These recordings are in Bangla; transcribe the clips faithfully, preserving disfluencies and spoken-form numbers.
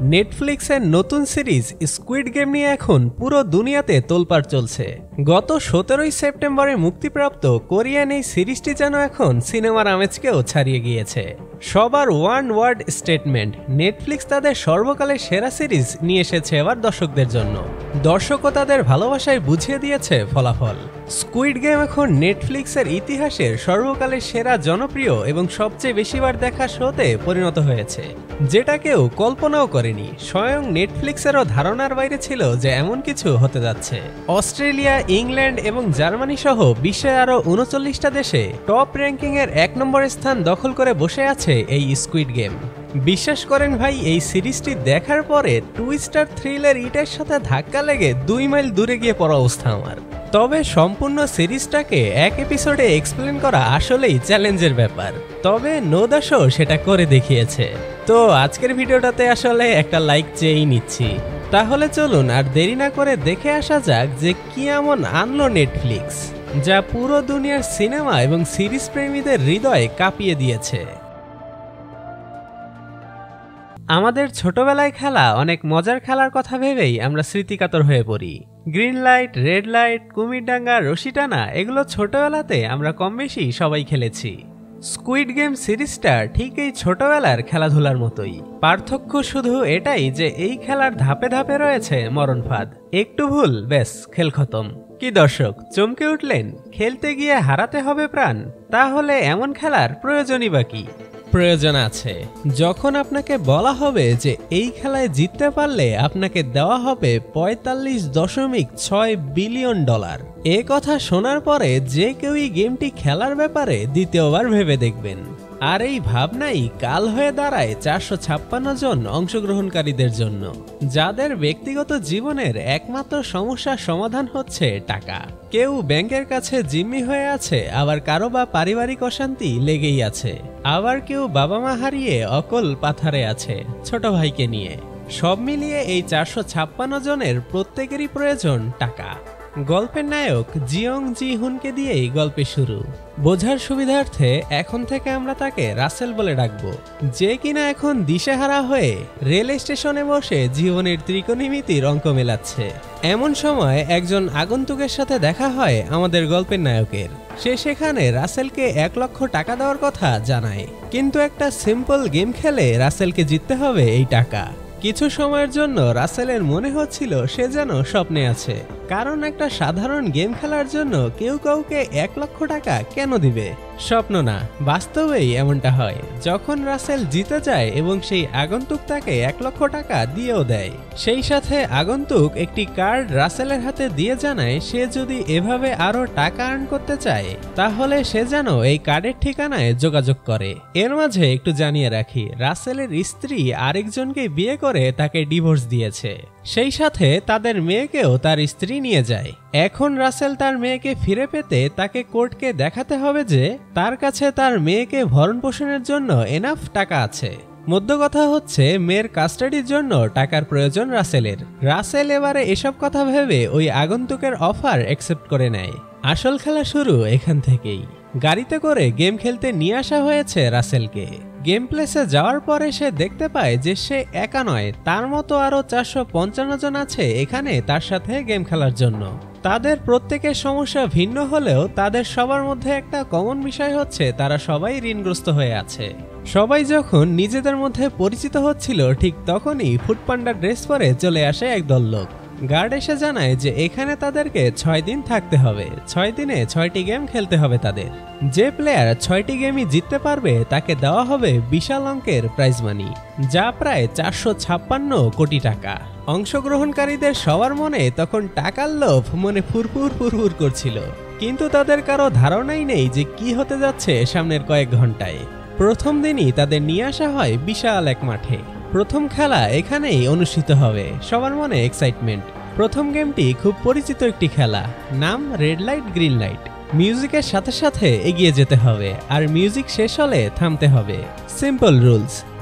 নেটফ্লিক্সের নতুন সিরিজ স্কুইড গেম নিয়ে এখন পুরো দুনিয়াতে তোলপাড় চলছে। গত সতেরোই সেপ্টেম্বরে মুক্তিপ্রাপ্ত কোরিয়ান এই সিরিজটি যেন এখন সিনেমার আমেজকেও ছাড়িয়ে গিয়েছে। সবার ওয়ান ওয়ার্ড স্টেটমেন্ট, নেটফ্লিক্স তাদের সর্বকালের সেরা সিরিজ নিয়ে এসেছে এবার দর্শকদের জন্য। দর্শকও তাদের ভালোবাসায় বুঝিয়ে দিয়েছে ফলাফল। স্কুইড গেম এখন নেটফ্লিক্সের ইতিহাসের সর্বকালের সেরা জনপ্রিয় এবং সবচেয়ে বেশিবার দেখা শোতে পরিণত হয়েছে, যেটা কেউ কল্পনাও করেনি। স্বয়ং নেটফ্লিক্সেরও ধারণার বাইরে ছিল যে এমন কিছু হতে যাচ্ছে। অস্ট্রেলিয়া, ইংল্যান্ড এবং জার্মানি সহ বিশ্বের আরও উনচল্লিশটা দেশে টপ র্যাঙ্কিং এর এক নম্বর স্থান দখল করে বসে আছে এই স্কুইড গেম। বিশ্বাস করেন ভাই, এই সিরিজটি দেখার পরে টুইস্টার থ্রিলের ইটের সাথে ধাক্কা লেগে দুই মাইল দূরে গিয়ে পড়া অবস্থা আমার। তবে সম্পূর্ণ সিরিজটাকে এক এপিসোডে এক্সপ্লেন করা আসলেই চ্যালেঞ্জের ব্যাপার, তবে নোদাসও সেটা করে দেখিয়েছে। তো আজকের ভিডিওটাতে আসলে একটা লাইক চেয়েই নিচ্ছি। তাহলে চলুন আর দেরি না করে দেখে আসা যাক যে কি এমন আনলো নেটফ্লিক্স, যা পুরো দুনিয়ার সিনেমা এবং সিরিজ প্রেমীদের হৃদয় কাঁপিয়ে দিয়েছে। আমাদের ছোটবেলায় খেলা অনেক মজার খেলার কথা ভেবেই আমরা স্মৃতিকাতর হয়ে পড়ি। গ্রিন লাইট, রেড লাইট, কুমিরডাঙ্গা, রশি টানা, এগুলো ছোটবেলাতে আমরা কম বেশি সবাই খেলেছি। স্কুইড গেম সিরিজটা ঠিক এই ছোটবেলার খেলাধুলার মতোই। পার্থক্য শুধু এটাই যে এই খেলার ধাপে ধাপে রয়েছে মরণ ফাঁদ। একটু ভুল, ব্যাস খেল খতম। কি দর্শক, চমকে উঠলেন? খেলতে গিয়ে হারাতে হবে প্রাণ? তাহলে এমন খেলার প্রয়োজনই বা কি? প্রয়োজন আছে। যখন আপনাকে বলা হবে যে এই খেলায় জিততে পারলে আপনাকে দেওয়া হবে পঁয়তাল্লিশ দশমিক ছয় বিলিয়ন ডলার, এ কথা শোনার পরে যে কেউই গেমটি খেলার ব্যাপারে দ্বিতীয়বার ভেবে দেখবেন। আর এই ভাবনাই কাল হয়ে দাঁড়ায় চারশো ছাপ্পান্ন জন অংশগ্রহণকারীদের জন্য, যাদের ব্যক্তিগত জীবনের একমাত্র সমস্যার সমাধান হচ্ছে টাকা। কেউ ব্যাংকের কাছে জিম্মি হয়ে আছে, আবার কারো বা পারিবারিক অশান্তি লেগেই আছে, আবার কেউ বাবা মা হারিয়ে অকল পাথারে আছে ছোট ভাইকে নিয়ে। সব মিলিয়ে এই চারশো ছাপ্পান্ন জনের প্রত্যেকেরই প্রয়োজন টাকা। গল্পের নায়ক জিয়ং জি হুনকে দিয়েই গল্পের শুরু। বোঝার সুবিধার্থে এখন থেকে আমরা তাকে রাসেল বলে ডাকবো, যে কিনা এখন দিশেহারা হয়ে রেল স্টেশনে বসে জীবনের ত্রিকোণমিতির অঙ্ক মেলাচ্ছে। এমন সময় একজন আগন্তুকের সাথে দেখা হয় আমাদের গল্পের নায়কের। সে সেখানে রাসেলকে এক লক্ষ টাকা দেওয়ার কথা জানায়, কিন্তু একটা সিম্পল গেম খেলে রাসেলকে জিততে হবে এই টাকা। কিছু সময়ের জন্য রাসেলের মনে হচ্ছিল সে যেন স্বপ্নে আছে, কারণ একটা সাধারণ গেম খেলার জন্য কেউ কাউকে এক লক্ষ টাকা কেন দিবে? স্বপ্ন না, বাস্তবেই এমনটা হয়। যখন রাসেল জিতে যায় এবং সেই আগন্তুক তাকে এক লক্ষ টাকা দিয়েও দেয়, সেই সাথে আগন্তুক একটি কার্ড রাসেলের হাতে দিয়ে জানায় সে যদি এভাবে আরো টাকা আর্ন করতে চায় তাহলে সে যেন এই কার্ডের ঠিকানায় যোগাযোগ করে। এর মাঝে একটু জানিয়ে রাখি, রাসেলের স্ত্রী আরেকজনকে বিয়ে করে তাকে ডিভোর্স দিয়েছে, সেই সাথে তাদের মেয়েকেও তার স্ত্রী নিয়ে যায়। এখন রাসেল তার মেয়েকে ফিরে পেতে তাকে কোর্টকে দেখাতে হবে যে তার কাছে তার মেয়েকে ভরণ পোষণের জন্য এনাফ টাকা আছে। মধ্য কথা হচ্ছে মেয়ের কাস্টাডির জন্য টাকার প্রয়োজন রাসেলের। রাসেল এবারে এসব কথা ভেবে ওই আগন্তুকের অফার অ্যাকসেপ্ট করে নেয়। আসল খেলা শুরু এখান থেকেই। গাড়িতে করে গেম খেলতে নিয়ে আসা হয়েছে রাসেলকে। গেম প্লেসে যাওয়ার পরে সে দেখতে পায় যে সে একা নয়, তার মতো আরো চারশো পঞ্চান্ন জন আছে এখানে তার সাথে গেম খেলার জন্য। তাদের প্রত্যেকের সমস্যা ভিন্ন হলেও তাদের সবার মধ্যে একটা কমন বিষয় হচ্ছে তারা সবাই ঋণগ্রস্ত হয়ে আছে। সবাই যখন নিজেদের মধ্যে পরিচিত হচ্ছিল, ঠিক তখনই ফুডপান্ডা ড্রেস পরে চলে আসে একদল লোক। গার্ড এসে জানায় যে এখানে তাদেরকে ছয় দিন থাকতে হবে, ছয় দিনে ছয়টি গেম খেলতে হবে তাদের। যে প্লেয়ার ছয়টি গেমই জিততে পারবে তাকে দেওয়া হবে বিশাল অঙ্কের প্রাইজ মানি, যা প্রায় চারশো ছাপ্পান্ন কোটি টাকা। অংশগ্রহণকারীদের সবার মনে তখন টাকার লোভ মনে ফুরফুর ফুরফুর করছিল, কিন্তু তাদের কারো ধারণাই নেই যে কি হতে যাচ্ছে সামনের কয়েক ঘন্টায়। প্রথম দিনই তাদের নিয়ে আসা হয় বিশাল এক মাঠে। প্রথম খেলা এখানেই অনুষ্ঠিত হবে। সবার মনে এক্সাইটমেন্ট। প্রথম গেমটি খুব পরিচিত একটি খেলা, নাম রেড লাইট গ্রিন লাইট। মিউজিকের সাথে সাথে এগিয়ে যেতে হবে, আর মিউজিক শেষ হলে থামতে হবে। Simple rules.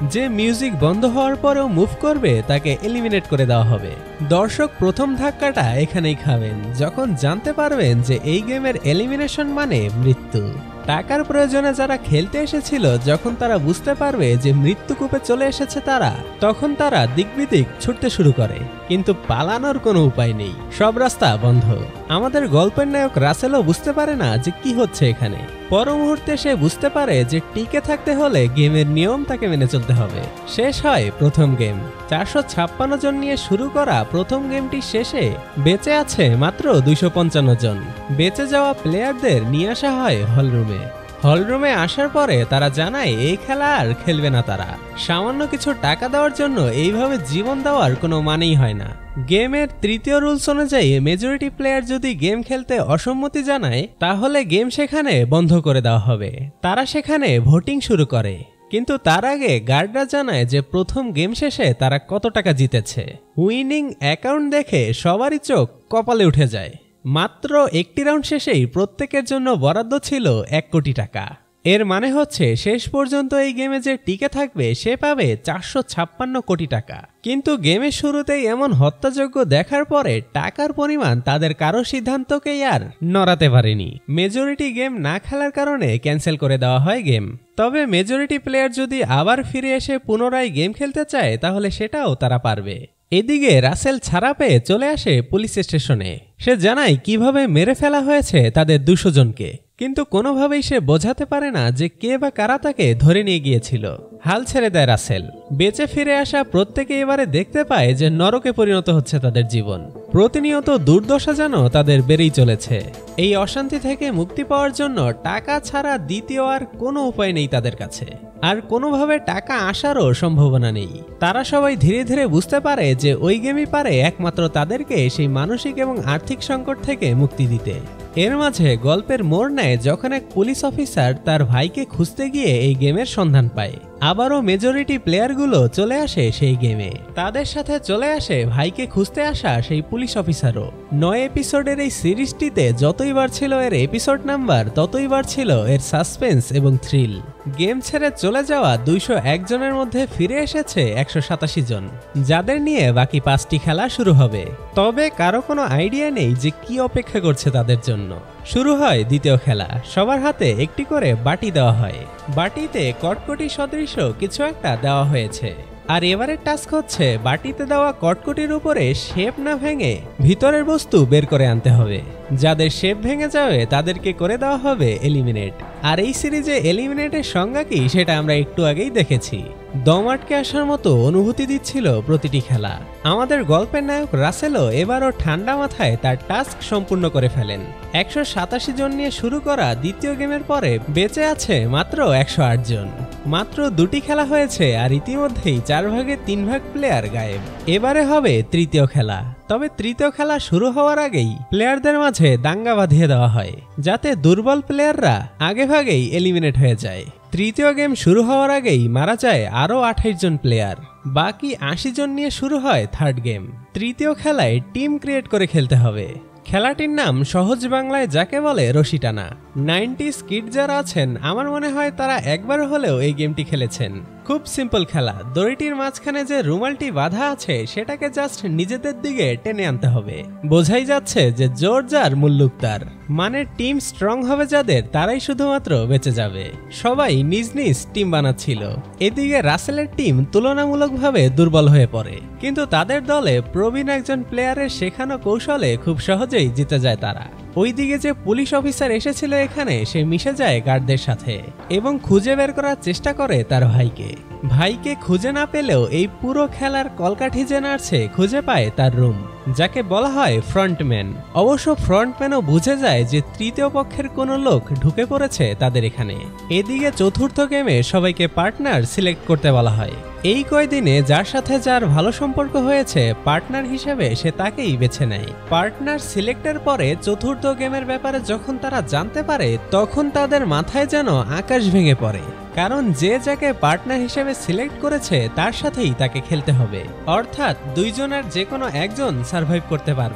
যে মিউজিক বন্ধ হওয়ার পরেও মুভ করবে তাকে এলিমিনেট করে দেওয়া হবে। দর্শক প্রথম ধাক্কাটা এখানেই খাবেন যখন জানতে পারবেন যে এই গেমের এলিমিনেশন মানে মৃত্যু। টাকার প্রয়োজনে যারা খেলতে এসেছিল যখন তারা বুঝতে পারবে যে মৃত্যুকূপে চলে এসেছে তারা, তখন তারা দিকবিদিক ছুটতে শুরু করে, কিন্তু পালানোর কোনো উপায় নেই, সব রাস্তা বন্ধ। আমাদের গল্পের নায়ক রাসেলও বুঝতে পারে না যে কি হচ্ছে এখানে। পর মুহূর্তে সে বুঝতে পারে যে টিকে থাকতে হলে গেমের নিয়ম তাকে মেনে চলতে হবে। শেষ হয় প্রথম গেম। চারশো ছাপ্পান্ন জন নিয়ে শুরু করা প্রথম গেমটি শেষে বেঁচে আছে মাত্র দুইশো পঞ্চান্ন জন। বেঁচে যাওয়া প্লেয়ারদের নিয়ে আসা হয় হলরুমে। হলরুমে আসার পরে তারা জানায় এই খেলা আর খেলবে না তারা। সামান্য কিছু টাকা দেওয়ার জন্য এইভাবে জীবন দেওয়ার কোনো মানেই হয় না। গেমের তৃতীয় রুলস অনুযায়ী মেজরিটি প্লেয়ার যদি গেম খেলতে অসম্মতি জানায় তাহলে গেম সেখানে বন্ধ করে দেওয়া হবে। তারা সেখানে ভোটিং শুরু করে, কিন্তু তার আগে গার্ডরা জানায় যে প্রথম গেম শেষে তারা কত টাকা জিতেছে। উইনিং অ্যাকাউন্ট দেখে সবারই চোখ কপালে উঠে যায়। মাত্র একটি রাউন্ড শেষেই প্রত্যেকের জন্য বরাদ্দ ছিল এক কোটি টাকা। এর মানে হচ্ছে শেষ পর্যন্ত এই গেমে যে টিকে থাকবে সে পাবে চারশো ছাপ্পান্ন কোটি টাকা। কিন্তু গেমের শুরুতেই এমন হত্যাযজ্ঞ দেখার পরে টাকার পরিমাণ তাদের কারো সিদ্ধান্তকেই আর নড়াতে পারেনি। মেজরিটি গেম না খেলার কারণে ক্যান্সেল করে দেওয়া হয় গেম। তবে মেজরিটি প্লেয়ার যদি আবার ফিরে এসে পুনরায় গেম খেলতে চায় তাহলে সেটাও তারা পারবে। এদিকে রাসেল ছাড়া পেয়ে চলে আসে পুলিশ স্টেশনে। সে জানায় কিভাবে মেরে ফেলা হয়েছে তাদের দুশো জনকে, কিন্তু কোনোভাবেই সে বোঝাতে পারে না যে কে বা কারা তাকে ধরে নিয়ে গিয়েছিল। হাল ছেড়ে দেয় রাসেল। বেঁচে ফিরে আসা প্রত্যেকে এবারে দেখতে পায় যে নরকে পরিণত হচ্ছে তাদের জীবন। প্রতিনিয়ত দুর্দশা যেন তাদের বেড়েই চলেছে। এই অশান্তি থেকে মুক্তি পাওয়ার জন্য টাকা ছাড়া দ্বিতীয় আর কোনো উপায় নেই তাদের কাছে, আর কোনোভাবে টাকা আসারও সম্ভাবনা নেই। তারা সবাই ধীরে ধীরে বুঝতে পারে যে ওই গেমই পারে একমাত্র তাদেরকে সেই মানসিক এবং আর্থিক সংকট থেকে মুক্তি দিতে। এর মাঝে গল্পের মোড় নেয় যখন এক পুলিশ অফিসার তার ভাইকে খুঁজতে গিয়ে এই গেমের সন্ধান পায়। আবারও মেজরিটি প্লেয়ারগুলো চলে আসে সেই গেমে। তাদের সাথে চলে আসে ভাইকে খুঁজতে আসা সেই পুলিশ অফিসারও। নয় এপিসোডের এই সিরিজটিতে যতই বাড়ছিল এর এপিসোড নাম্বার ততই বাড়ছিল এর সাসপেন্স এবং থ্রিল। গেম ছেড়ে চলে যাওয়া দুইশো এক জনের মধ্যে ফিরে এসেছে একশো সাতাশি জন, যাদের নিয়ে বাকি পাঁচটি খেলা শুরু হবে। তবে কারো কোনো আইডিয়া নেই যে কি অপেক্ষা করছে তাদের জন্য। শুরু হয় দ্বিতীয় খেলা। সবার হাতে একটি করে বাটি দেওয়া হয়। বাটিতে কটকটি সদৃশ কিছু একটা দেওয়া হয়েছে, আর এবারের টাস্ক হচ্ছে বাটিতে দেওয়া কটকটির উপরে শেপ না ভেঙে ভিতরের বস্তু বের করে আনতে হবে। যাদের শেপ ভেঙে যাবে তাদেরকে করে দেওয়া হবে এলিমিনেট। আর এই সিরিজে এলিমিনেটের সংজ্ঞা কি সেটা আমরা একটু আগেই দেখেছি। দম আটকে আসার মতো অনুভূতি দিচ্ছিল প্রতিটি খেলা। আমাদের গল্পের নায়ক রাসেলও এবারও ঠান্ডা মাথায় তার টাস্ক সম্পূর্ণ করে ফেলেন। একশো সাতাশি জন নিয়ে শুরু করা দ্বিতীয় গেমের পরে বেঁচে আছে মাত্র একশো আট জন। মাত্র দুটি খেলা হয়েছে আর ইতিমধ্যেই চার ভাগে তিন ভাগ প্লেয়ার গায়েব। এবারে হবে তৃতীয় খেলা। তবে তৃতীয় খেলা শুরু হওয়ার আগেই প্লেয়ারদের মাঝে দাঙ্গা বাঁধিয়ে দেওয়া হয়, যাতে দুর্বল প্লেয়াররা আগে ভাগেই এলিমিনেট হয়ে যায়। তৃতীয় গেম শুরু হওয়ার আগেই মারা যায় আরও আঠাশ জন প্লেয়ার। বাকি আশি জন নিয়ে শুরু হয় থার্ড গেম। তৃতীয় খেলায় টিম ক্রিয়েট করে খেলতে হবে। খেলাটির নাম সহজ বাংলায় যাকে বলে রশি টানা। নাইনটিজ কিড যারা আছেন আমার মনে হয় তারা একবার হলেও এই গেমটি খেলেছেন। খুব সিম্পল খেলা। দড়িটির মাঝখানে যে রুমালটি বাঁধা আছে সেটাকে জাস্ট নিজেদের দিকে টেনে আনতে হবে। বোঝাই যাচ্ছে যে জোর যার মুল্লুক তার, মানে টিম স্ট্রং হবে যাদের তারাই শুধুমাত্র বেঁচে যাবে। সবাই নিজ নিজ টিম বানাচ্ছিল। এদিকে রাসেলের টিম তুলনামূলকভাবে দুর্বল হয়ে পড়ে, কিন্তু তাদের দলে প্রবীণ একজন প্লেয়ারের শেখানো কৌশলে খুব সহজেই জিতে যায় তারা। ওইদিকে যে পুলিশ অফিসার এসেছিল এখানে সে মিশে যায় গার্ডদের সাথে এবং খুঁজে বের করার চেষ্টা করে তার ভাইকে। ভাইকে খুঁজে না পেলেও এই পুরো খেলার কলকাঠি যে নাড়ছে খুঁজে পায় তার রুম, যাকে বলা হয় ফ্রন্টম্যান। অবশ্য ফ্রন্টম্যানও বুঝে যায় যে তৃতীয় পক্ষের কোনো লোক ঢুকে পড়েছে তাদের এখানে। এদিকে চতুর্থ গেমে সবাইকে পার্টনার সিলেক্ট করতে বলা হয়। এই কয়দিনে যার সাথে যার ভালো সম্পর্ক হয়েছে পার্টনার হিসেবে সে তাকেই বেছে নেয়। পার্টনার সিলেক্টের পরে চতুর্থ গেমের ব্যাপারে যখন তারা জানতে পারে তখন তাদের মাথায় যেন আকাশ ভেঙে পড়ে, কারণ যে যাকে পার্টনার হিসেবে সিলেক্ট করেছে তার সাথেই তাকে খেলতে হবে। অর্থাৎ দুইজনের যে কোনো একজন সার্ভাইভ করতে পারবে।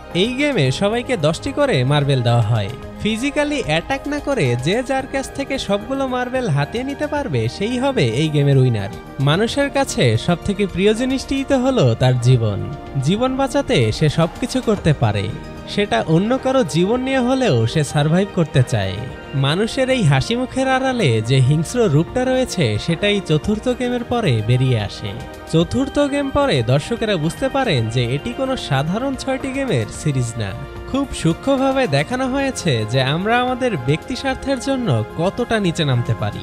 এই গেমে সবাইকে দশটি করে মার্বেল দেওয়া হয়। ফিজিক্যালি অ্যাটাক না করে যে যার কাছ থেকে সবগুলো মার্বেল হাতিয়ে নিতে পারবে সেই হবে এই গেমের উইনার। মানুষের কাছে সব থেকে প্রিয় জিনিসটিই তো হলো তার জীবন। জীবন বাঁচাতে সে সবকিছু করতে পারে, সেটা অন্য কারো জীবন নিয়ে হলেও সে সার্ভাইভ করতে চায়। মানুষের এই হাসি মুখের আড়ালে যে হিংস্র রূপটা রয়েছে সেটাই চতুর্থ গেমের পরে বেরিয়ে আসে। চতুর্থ গেম পরে দর্শকেরা বুঝতে পারেন যে এটি কোনো সাধারণ ছয়টি গেমের সিরিজ না। খুব সূক্ষ্মভাবে দেখানো হয়েছে যে আমরা আমাদের ব্যক্তি স্বার্থের জন্য কতটা নিচে নামতে পারি।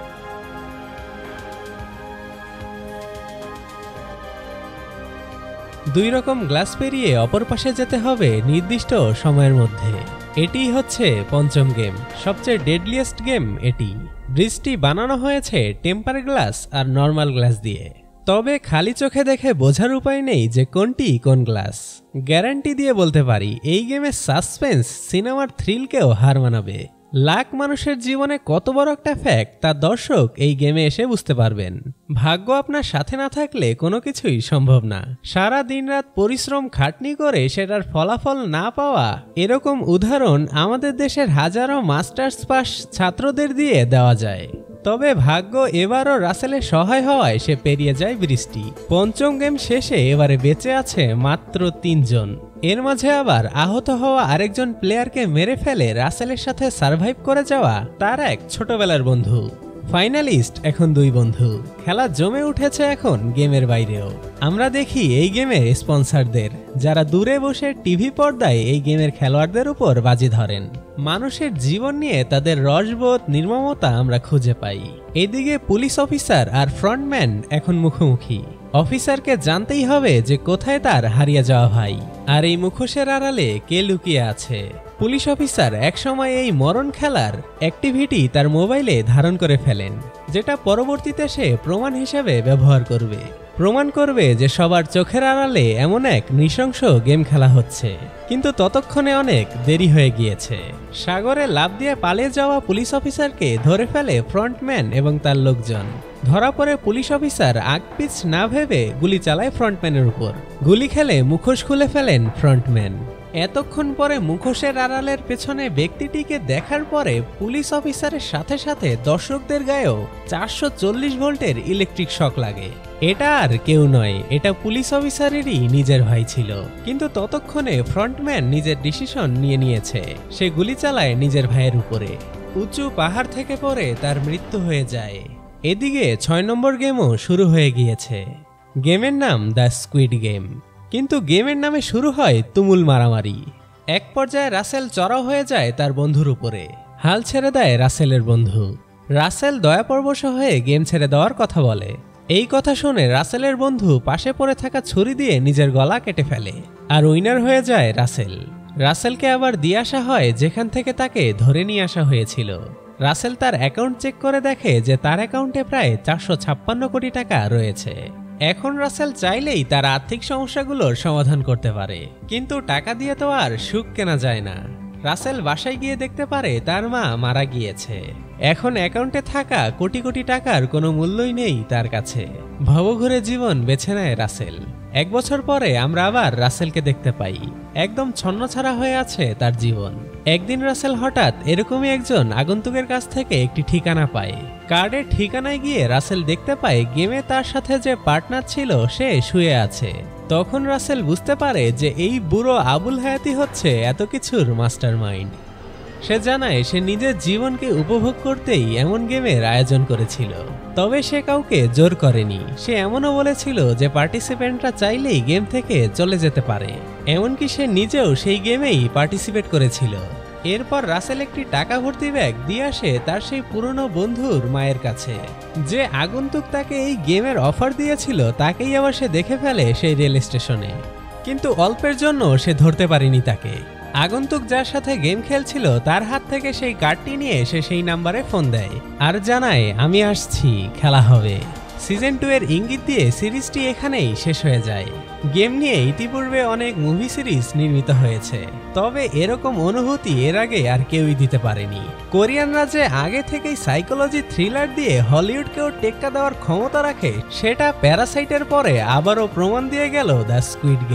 দুই রকম গ্লাস পেরিয়ে অপর পাশে যেতে হবে নির্দিষ্ট সময়ের মধ্যে। এটি হচ্ছে পঞ্চম গেম, সবচেয়ে ডেডলিয়েস্ট গেম এটি। ব্রিজটি বানানো হয়েছে টেম্পার গ্লাস আর নর্মাল গ্লাস দিয়ে, তবে খালি চোখে দেখে বোঝার উপায় নেই যে কোনটি কোন গ্লাস। গ্যারান্টি দিয়ে বলতে পারি এই গেমের সাসপেন্স সিনেমার থ্রিলকেও হার মানাবে। লাখ মানুষের জীবনে কত বড় একটা ফ্যাক্ট তা দর্শক এই গেমে এসে বুঝতে পারবেন। ভাগ্য আপনার সাথে না থাকলে কোনো কিছুই সম্ভব না। সারা দিন রাত পরিশ্রম খাটনি করে সেটার ফলাফল না পাওয়া, এরকম উদাহরণ আমাদের দেশের হাজারো মাস্টার্স পাস ছাত্রদের দিয়ে দেওয়া যায়। তবে ভাগ্য এবারও রাসেলের সহায় হওয়ায় সে পেরিয়ে যায় বৃষ্টি। পঞ্চম গেম শেষে এবারে বেঁচে আছে মাত্র তিনজন। এর মাঝে আবার আহত হওয়া আরেকজন প্লেয়ারকে মেরে ফেলে রাসেলের সাথে সার্ভাইভ করে যাওয়া তার এক ছোটবেলার বন্ধু। ফাইনালিস্ট এখন দুই বন্ধু। খেলা জমে উঠেছে এখন গেমের বাইরেও। আমরা দেখি এই গেমের স্পন্সরদের, যারা দূরে বসে টিভি পর্দায় এই গেমের খেলোয়াড়দের উপর বাজি ধরেন। মানুষের জীবন নিয়ে তাদের রসবোধ, নির্মমতা আমরা খুঁজে পাই। এদিকে পুলিশ অফিসার আর ফ্রন্টম্যান এখন মুখোমুখি। অফিসারকে জানতেই হবে যে কোথায় তার হারিয়ে যাওয়া ভাই, আর এই মুখোশের আড়ালে কে লুকিয়ে আছে। পুলিশ অফিসার একসময় এই মরণ খেলার অ্যাক্টিভিটি তার মোবাইলে ধারণ করে ফেলেন, যেটা পরবর্তীতে সে প্রমাণ হিসেবে ব্যবহার করবে। প্রমাণ করবে যে সবার চোখের আড়ালে এমন এক নৃশংস গেম খেলা হচ্ছে। কিন্তু ততক্ষণে অনেক দেরি হয়ে গিয়েছে। সাগরে লাফ দিয়ে পালিয়ে যাওয়া পুলিশ অফিসারকে ধরে ফেলে ফ্রন্টম্যান এবং তার লোকজন। ধরা পড়ে পুলিশ অফিসার আগপিছ না ভেবে গুলি চালায় ফ্রন্টম্যানের উপর। গুলি খেলে মুখোশ খুলে ফেলেন ফ্রন্টম্যান। এতক্ষণ পরে মুখোশের আড়ালের পেছনে ব্যক্তিটিকে দেখার পরে পুলিশ অফিসারের সাথে সাথে দর্শকদের গায়েও চারশো চল্লিশ ভোল্টের ইলেকট্রিক শক লাগে। এটা আর কেউ নয়, এটা পুলিশ অফিসারেরই নিজের ভাই ছিল। কিন্তু ততক্ষণে ফ্রন্টম্যান নিজের ডিসিশন নিয়ে নিয়েছে। সে গুলি চালায় নিজের ভাইয়ের উপরে। উঁচু পাহাড় থেকে পড়ে তার মৃত্যু হয়ে যায়। এদিকে ছয় নম্বর গেমও শুরু হয়ে গিয়েছে। গেমের নাম দ্য স্কুইড গেম, কিন্তু গেমের নামে শুরু হয় তুমুল মারামারি। এক পর্যায়ে রাসেল চড়াও হয়ে যায় তার বন্ধুর উপরে। হাল ছেড়ে দেয় রাসেলের বন্ধু। রাসেল দয়াপরবশ হয়ে গেম ছেড়ে দেওয়ার কথা বলে। এই কথা শুনে রাসেলের বন্ধু পাশে পড়ে থাকা ছুরি দিয়ে নিজের গলা কেটে ফেলে, আর উইনার হয়ে যায় রাসেল। রাসেলকে আবার দিয়ে আসা হয় যেখান থেকে তাকে ধরে নিয়ে আসা হয়েছিল। রাসেল তার অ্যাকাউন্ট চেক করে দেখে যে তার অ্যাকাউন্টে প্রায় চারশো ছাপ্পান্ন কোটি টাকা রয়েছে। এখন রাসেল চাইলেই তার আর্থিক সমস্যাগুলোর সমাধান করতে পারে, কিন্তু টাকা দিয়ে তো আর সুখ কেনা যায় না। রাসেল বাসায় গিয়ে দেখতে পারে তার মা মারা গিয়েছে। এখন অ্যাকাউন্টে থাকা কোটি কোটি টাকার কোনো মূল্যই নেই তার কাছে। ভবঘুরে জীবন বেছে নেয় রাসেল। এক বছর পরে আমরা আবার রাসেলকে দেখতে পাই। একদম ছন্নছাড়া হয়ে আছে তার জীবন। একদিন রাসেল হঠাৎ এরকমই একজন আগন্তুকের কাছ থেকে একটি ঠিকানা পায়। কার্ডের ঠিকানায় গিয়ে রাসেল দেখতে পায় গেমে তার সাথে যে পার্টনার ছিল সে শুয়ে আছে। তখন রাসেল বুঝতে পারে যে এই বুড়ো আবুল হায়াতি হচ্ছে এত কিছুর মাস্টারমাইন্ড। সে জানায় সে নিজের জীবনকে উপভোগ করতেই এমন গেমের আয়োজন করেছিল, তবে সে কাউকে জোর করেনি। সে এমনও বলেছিল যে পার্টিসিপেন্টরা চাইলেই গেম থেকে চলে যেতে পারে। এমনকি সে নিজেও সেই গেমেই পার্টিসিপেট করেছিল। এরপর রাসেল একটি টাকা ভর্তি ব্যাগ দিয়ে আসে তার সেই পুরনো বন্ধুর মায়ের কাছে। যে আগন্তুক তাকে এই গেমের অফার দিয়েছিল তাকেই আবার সে দেখে ফেলে সেই রেল স্টেশনে, কিন্তু অল্পের জন্য সে ধরতে পারেনি তাকে। আগন্তুক যার সাথে গেম খেলছিল তার হাত থেকে সেই কার্ডটি নিয়ে সে সেই নাম্বারে ফোন দেয় আর জানায় আমি আসছি, খেলা হবে। সিজন টু এর ইঙ্গিত দিয়ে সিরিজটি এখানেই শেষ হয়ে যায়। গেম নিয়ে ইতিপূর্বে অনেক মুভি সিরিজ নির্মিত হয়েছে, তবে এরকম অনুভূতি এর আগে আর কেউই দিতে পারেনি। কোরিয়ানরা যে আগে থেকেই সাইকোলজি থ্রিলার দিয়ে হলিউডকেও টেক্কা দেওয়ার ক্ষমতা রাখে সেটা প্যারাসাইটের পরে আবারও প্রমাণ দিয়ে গেল দ্য স্কুইড গেম।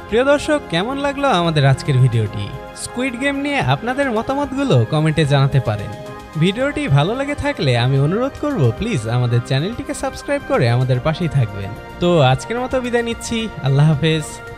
প্রিয় দর্শক, কেমন লাগলো আমাদের আজকের ভিডিওটি? স্কুইড গেম নিয়ে আপনাদের মতামতগুলো কমেন্টে জানাতে পারেন। ভিডিওটি ভালো লেগে থাকলে আমি অনুরোধ করব প্লিজ আমাদের চ্যানেলটিকে সাবস্ক্রাইব করে আমাদের পাশেই থাকবেন। তো আজকের মতো বিদায় নিচ্ছি, আল্লাহ হাফেজ।